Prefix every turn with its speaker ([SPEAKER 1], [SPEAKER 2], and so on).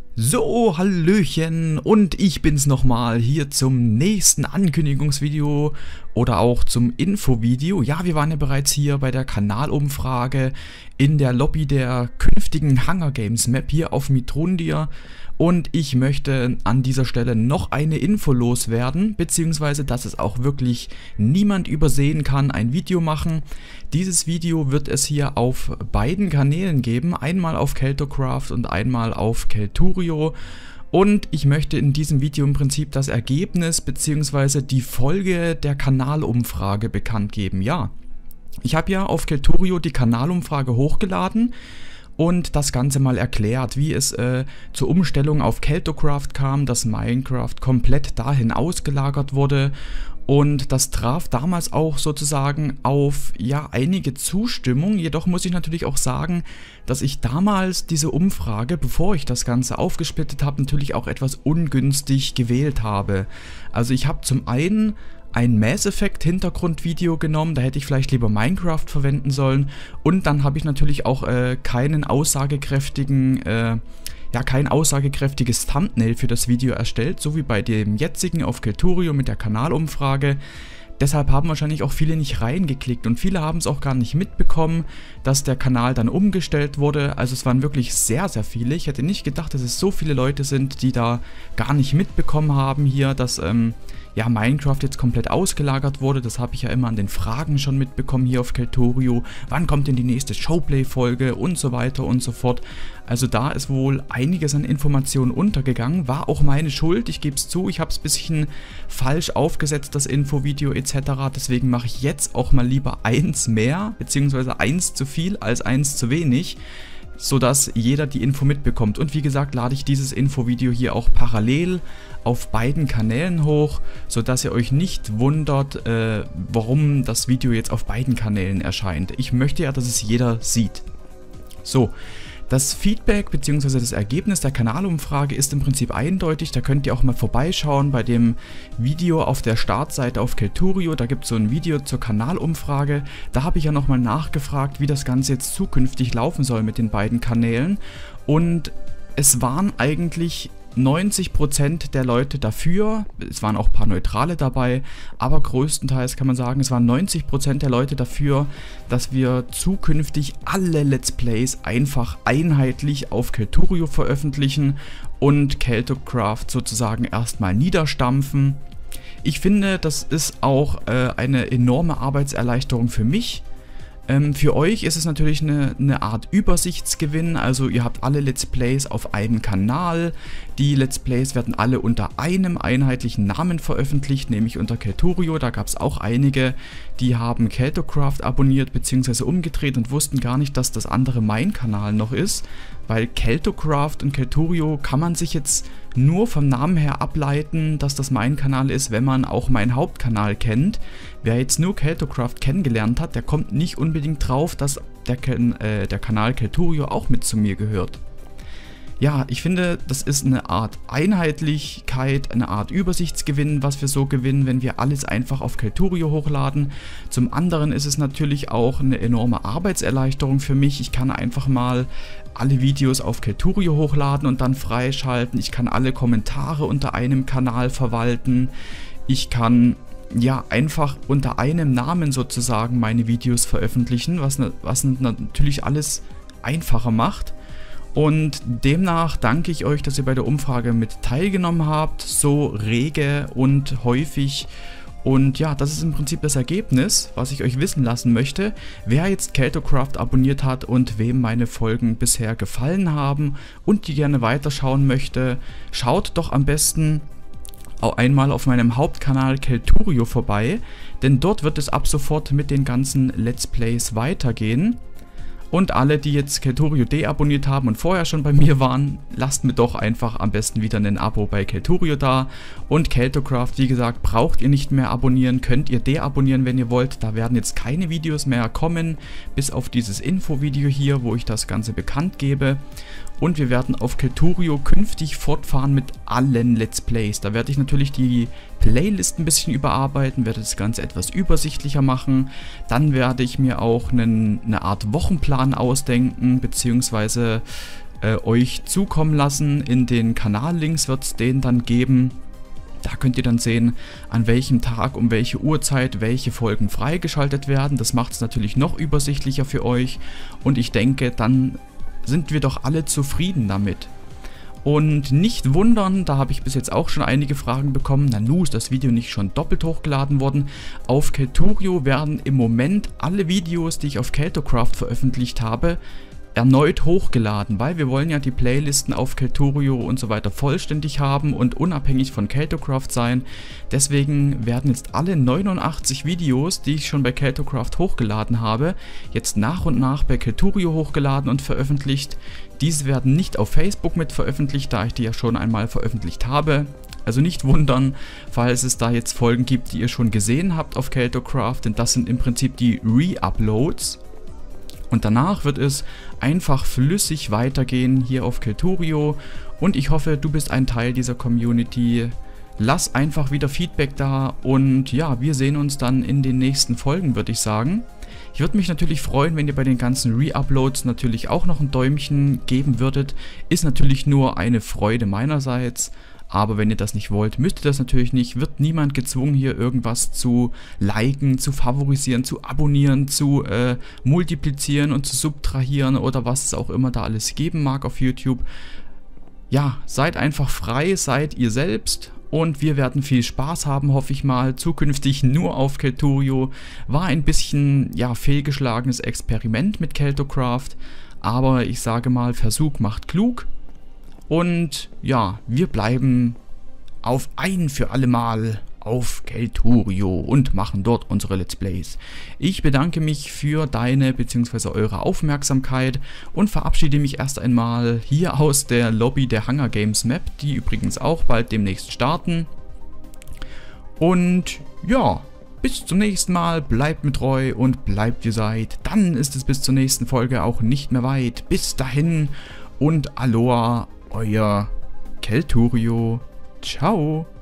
[SPEAKER 1] So, Hallöchen und ich bin's nochmal hier zum nächsten Ankündigungsvideo oder auch zum Infovideo. Ja, wir waren ja bereits hier bei der Kanalumfrage in der Lobby der künftigen Hunger Games Map hier auf Mitrundir und ich möchte an dieser Stelle noch eine Info loswerden, beziehungsweise dass es auch wirklich niemand übersehen kann, ein Video machen. Dieses Video wird es hier auf beiden Kanälen geben, einmal auf Keltocraft und einmal auf Kelturio. Und ich möchte in diesem Video im Prinzip das Ergebnis bzw. die Folge der Kanalumfrage bekannt geben. Ja, ich habe ja auf Kelturio die Kanalumfrage hochgeladen und das Ganze mal erklärt, wie es zur Umstellung auf Keltocraft kam, dass Minecraft komplett dahin ausgelagert wurde. Und das traf damals auch sozusagen auf ja einige Zustimmung, jedoch muss ich natürlich auch sagen, dass ich damals diese Umfrage, bevor ich das Ganze aufgesplittet habe, natürlich auch etwas ungünstig gewählt habe. Also ich habe zum einen ein Mass Effect Hintergrundvideo genommen, da hätte ich vielleicht lieber Minecraft verwenden sollen und dann habe ich natürlich auch kein aussagekräftiges Thumbnail für das Video erstellt, so wie bei dem jetzigen auf Kelturio mit der Kanalumfrage. Deshalb haben wahrscheinlich auch viele nicht reingeklickt und viele haben es auch gar nicht mitbekommen, dass der Kanal dann umgestellt wurde. Also es waren wirklich sehr, sehr viele. Ich hätte nicht gedacht, dass es so viele Leute sind, die da gar nicht mitbekommen haben hier, dass ja, Minecraft jetzt komplett ausgelagert wurde. Das habe ich ja immer an den Fragen schon mitbekommen hier auf Kelturio. Wann kommt denn die nächste Showplay-Folge und so weiter und so fort. Also da ist wohl einiges an Informationen untergegangen. War auch meine Schuld, ich gebe es zu. Ich habe es ein bisschen falsch aufgesetzt, das Infovideo etc. Deswegen mache ich jetzt auch mal lieber eins mehr, beziehungsweise eins zu viel als eins zu wenig, sodass jeder die Info mitbekommt. Und wie gesagt, lade ich dieses Infovideo hier auch parallel auf beiden Kanälen hoch, sodass ihr euch nicht wundert, warum das Video jetzt auf beiden Kanälen erscheint. Ich möchte ja, dass es jeder sieht. So, das Feedback bzw. das Ergebnis der Kanalumfrage ist im Prinzip eindeutig. Da könnt ihr auch mal vorbeischauen bei dem Video auf der Startseite auf Kelturio. Da gibt es so ein Video zur Kanalumfrage. Da habe ich ja nochmal nachgefragt, wie das Ganze jetzt zukünftig laufen soll mit den beiden Kanälen. Und es waren eigentlich 90% der Leute dafür, es waren auch ein paar Neutrale dabei, aber größtenteils kann man sagen, es waren 90% der Leute dafür, dass wir zukünftig alle Let's Plays einfach einheitlich auf Kelturio veröffentlichen und Keltocraft sozusagen erstmal niederstampfen. Ich finde, das ist auch eine enorme Arbeitserleichterung für mich. Für euch ist es natürlich eine Art Übersichtsgewinn, also ihr habt alle Let's Plays auf einem Kanal, die Let's Plays werden alle unter einem einheitlichen Namen veröffentlicht, nämlich unter Kelturio. Da gab es auch einige, die haben Keltocraft abonniert bzw. umgedreht und wussten gar nicht, dass das andere mein Kanal noch ist, weil Keltocraft und Kelturio kann man sich jetzt nur vom Namen her ableiten, dass das mein Kanal ist, wenn man auch meinen Hauptkanal kennt. Wer jetzt nur Keltocraft kennengelernt hat, der kommt nicht unbedingt drauf, dass der Kanal Kelturio auch mit zu mir gehört. Ja, ich finde, das ist eine Art Einheitlichkeit, eine Art Übersichtsgewinn, was wir so gewinnen, wenn wir alles einfach auf Kelturio hochladen. Zum anderen ist es natürlich auch eine enorme Arbeitserleichterung für mich. Ich kann einfach mal alle Videos auf Kelturio hochladen und dann freischalten. Ich kann alle Kommentare unter einem Kanal verwalten. Ich kann ja einfach unter einem Namen sozusagen meine Videos veröffentlichen, was natürlich alles einfacher macht. Und demnach danke ich euch, dass ihr bei der Umfrage mit teilgenommen habt, so rege und häufig. Und ja, das ist im Prinzip das Ergebnis, was ich euch wissen lassen möchte. Wer jetzt Keltocraft abonniert hat und wem meine Folgen bisher gefallen haben und die gerne weiterschauen möchte, schaut doch am besten auch einmal auf meinem Hauptkanal Kelturio vorbei, denn dort wird es ab sofort mit den ganzen Let's Plays weitergehen. Und alle, die jetzt Kelturio deabonniert haben und vorher schon bei mir waren, lasst mir doch einfach am besten wieder ein Abo bei Kelturio da. Und Keltocraft, wie gesagt, braucht ihr nicht mehr abonnieren, könnt ihr deabonnieren, wenn ihr wollt. Da werden jetzt keine Videos mehr kommen, bis auf dieses Infovideo hier, wo ich das Ganze bekannt gebe. Und wir werden auf Kelturio künftig fortfahren mit allen Let's Plays. Da werde ich natürlich die Playlist ein bisschen überarbeiten, werde das Ganze etwas übersichtlicher machen. Dann werde ich mir auch eine Art Wochenplan ausdenken, beziehungsweise euch zukommen lassen. In den Kanallinks wird es den dann geben. Da könnt ihr dann sehen, an welchem Tag, um welche Uhrzeit, welche Folgen freigeschaltet werden. Das macht es natürlich noch übersichtlicher für euch. Und ich denke, dann sind wir doch alle zufrieden damit. Und nicht wundern, da habe ich bis jetzt auch schon einige Fragen bekommen. Nanu, ist das Video nicht schon doppelt hochgeladen worden? Auf Kelturio werden im Moment alle Videos, die ich auf Keltocraft veröffentlicht habe, erneut hochgeladen, weil wir wollen ja die Playlisten auf Kelturio und so weiter vollständig haben und unabhängig von Keltocraft sein. Deswegen werden jetzt alle 89 Videos, die ich schon bei Keltocraft hochgeladen habe, jetzt nach und nach bei Kelturio hochgeladen und veröffentlicht. Diese werden nicht auf Facebook mit veröffentlicht, da ich die ja schon einmal veröffentlicht habe. Also nicht wundern, falls es da jetzt Folgen gibt, die ihr schon gesehen habt auf Keltocraft, denn das sind im Prinzip die Re-Uploads. Und danach wird es einfach flüssig weitergehen hier auf Kelturio und ich hoffe, du bist ein Teil dieser Community. Lass einfach wieder Feedback da und ja, wir sehen uns dann in den nächsten Folgen, würde ich sagen. Ich würde mich natürlich freuen, wenn ihr bei den ganzen Re-Uploads natürlich auch noch ein Däumchen geben würdet. Ist natürlich nur eine Freude meinerseits. Aber wenn ihr das nicht wollt, müsst ihr das natürlich nicht. Wird niemand gezwungen, hier irgendwas zu liken, zu favorisieren, zu abonnieren, zu multiplizieren und zu subtrahieren oder was es auch immer da alles geben mag auf YouTube. Ja, seid einfach frei, seid ihr selbst und wir werden viel Spaß haben, hoffe ich mal. Zukünftig nur auf Kelturio. War ein bisschen, ja, fehlgeschlagenes Experiment mit Keltocraft. Aber ich sage mal, Versuch macht klug. Und ja, wir bleiben auf ein für alle Mal auf Kelturio und machen dort unsere Let's Plays. Ich bedanke mich für deine bzw. eure Aufmerksamkeit und verabschiede mich erst einmal hier aus der Lobby der Hunger Games Map, die übrigens auch bald demnächst starten. Und ja, bis zum nächsten Mal, bleibt mir treu und bleibt wie ihr seid. Dann ist es bis zur nächsten Folge auch nicht mehr weit. Bis dahin und Aloha. Euer Kelturio. Ciao.